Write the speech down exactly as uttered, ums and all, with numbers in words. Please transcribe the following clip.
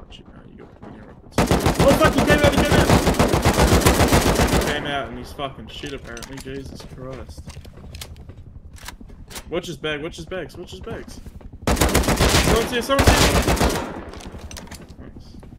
got you. Uh, you got you got oh fuck! He came out! He came out! He came out and he's fucking shit apparently. Jesus Christ! Watch his bag. Watch his bags. Watch his bags. Someone's here. Someone's here.